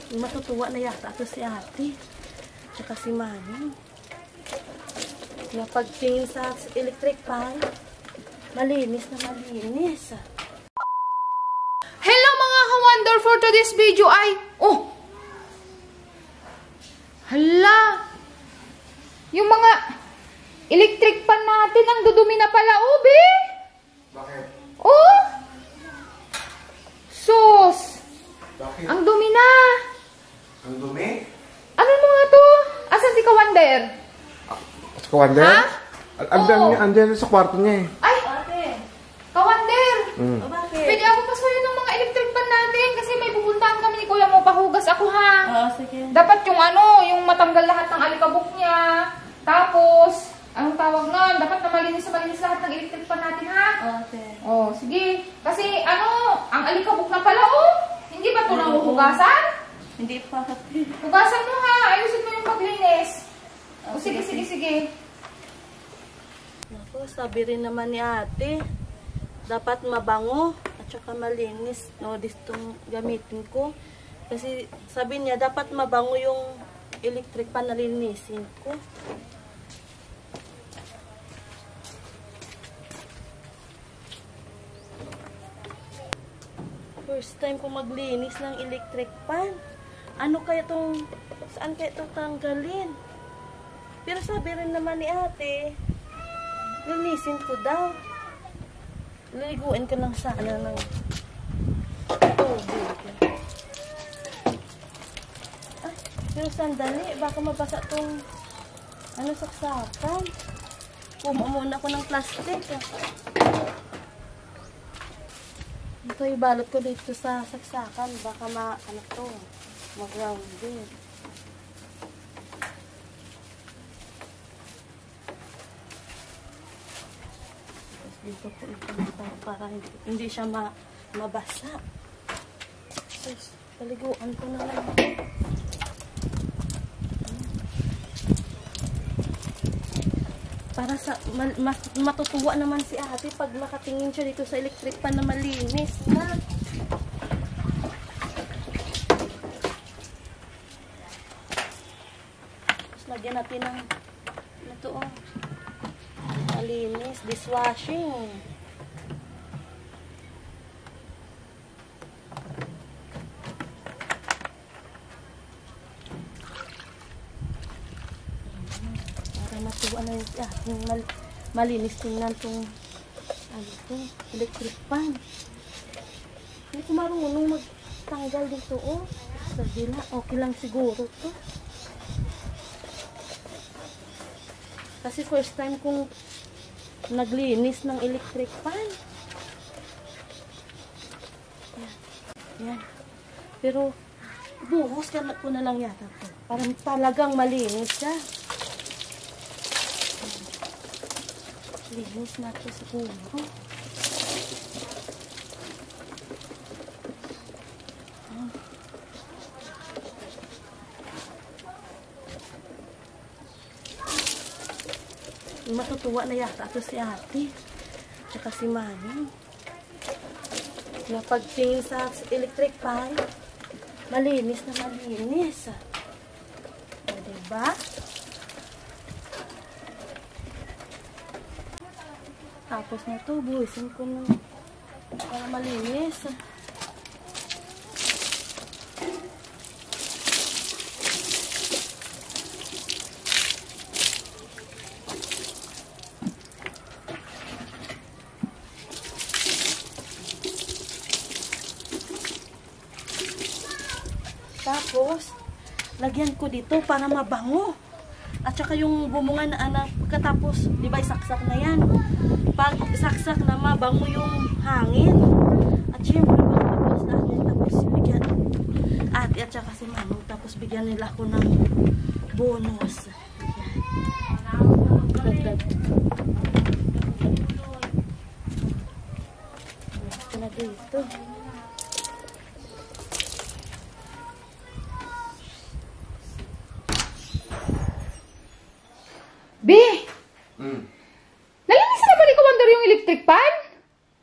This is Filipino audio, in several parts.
Matutuwa na yata ito si ate. Tsaka si mami. Pagtingin sa electric pan, malinis na malinis. Hello mga ka-wonder, for today's video ay... Oh! Hala! Yung mga electric pan natin ang dudumi na pala, Ubi! Bakit? Oh! Sus! Bakit? Ang dumi na! Ang dumi? Ano mga to? Asan si ka-wonder? Si Kawander? Ha? Andyan sa kwarto niya eh. Ay! Ka-wonder! O bakit? Pwede ako pasuyin ng mga electric pan natin kasi may pupuntahan kami ni Kuya mo. Pahugas ako ha. Sige. Dapat yung yung matanggal lahat ng alikabok niya. Tapos, anong tawag nun? Dapat na malinis lahat ng electric pan natin ha. Okay. Oh, sige. Kasi ang alikabok na pala Hindi ba ito nang hugasan? Hindi pa. Hugasan mo ha. Ayusin mo yung paglinis. O, sige. Naku, sabi rin naman ni ate, dapat mabango at saka malinis. No, ditong gamitin ko. Kasi sabi niya, dapat mabango yung electric pan na linisin ko. First time ko maglinis ng electric pan. Ano kaya saan kaya itong tanggalin? Pero sabi rin naman ni ate, linisin ko daw. Liliguin ko lang sana ng tubig. Ah, pero sandali, baka mabasa itong saksakan. Kumuha muna ako ng plastic. Ito ibalot ko dito sa saksakan. Baka mag-rounded. Dito po ito para hindi siya mabasa. So, paliguan ko na lang. Para sa matutuwa naman si ate pag makatingin siya dito sa electric pan na malinis na. Tapos lagyan natin ng ito malinis, dishwashing. Para matuwa na yung malinis tingnan itong electric pan. Hindi ko marunong magtanggal dito sa dila. Okay lang siguro to. Kasi first time kong naglinis ng electric pan. Yan. Pero buhos ko na lang yata to. Para talagang malinis siya. Linis na ito siguro. Matutuwa na yata ito si ate. Tsaka si mami. Pagtingin sa electric pan, malinis na malinis. O, diba? Tapos na ito, buwisin ko na para malinis. Tapos, lagyan ko dito para mabango. At saka yung bumunga na anak, pagkatapos, di ba, isaksak na yan. Pag saksak na, mabango yung hangin. At syempre, tapos natin, tapos bigyan ate at saka si mami. Tapos bigyan nila ako ng bonus. Yan. Ito na dito. B! Nalinis na ba ni Commander yung electric pan?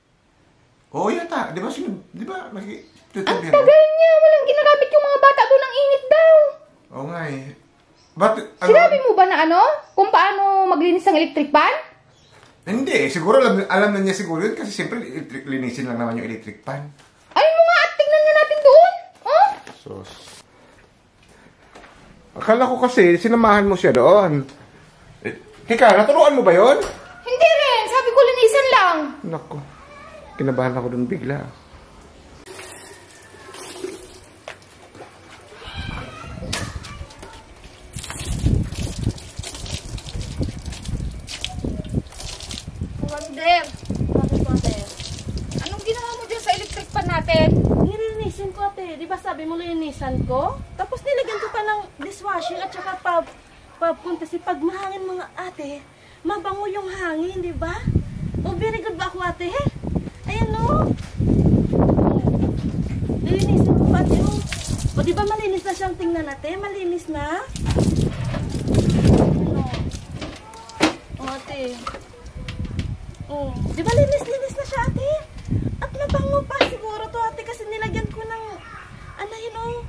Oo, yata. Di ba, Ang tagal niya. Walang ginagamit yung mga bata doon ng init daw. Oo nga eh. Ba't, ano? Sinabi mo ba na ano? Kung paano maglinis ng electric pan? Hindi, siguro alam na niya siguro yun kasi siyempre linisin lang naman yung electric pan. Ay mo nga at tingnan nga natin doon. Oh? Sus. Akala ko kasi sinamahan mo siya doon. Teka, naturuan mo ba yon? Hindi rin. Sabi ko linisan lang. Nako, kinabahan ako doon bigla. Wander, Bakit po, ate? anong ginawa mo dyan sa electric pan natin? Nilinisin ko, ate. Di ba sabi mo linisan ko? Tapos nilagyan ko pa ng dishwashing at saka pub kasi pag mahangin mga ate, mabango yung hangin, di ba? Oh, very good ba ako, ate? Ayan, no? Nilinisin ko pa, ate, oh. O, di ba malinis na siyang tingnan, ate? Malinis na? Ano? O, ate. Oh, di ba linis na siya, ate? At mabango pa siguro to, ate, kasi nilagyan ko ng ano yun, oh,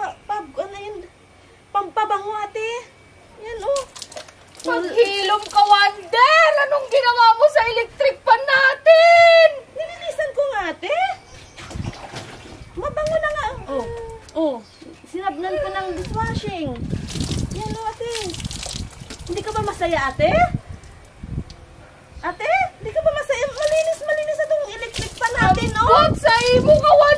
pampabango, ate. Yan, oh. Paghilom ka, Wander! Anong ginawa mo sa electric pan natin? Nilinisan ko nga, ate. Mabango na nga. Oh, sinabnan ko ng dishwashing. Yan, oh, ate. Hindi ka ba masaya, ate? Ate, hindi ka ba masaya? Malinis na itong electric pan natin, oh. Abot sa imo ka, Wander!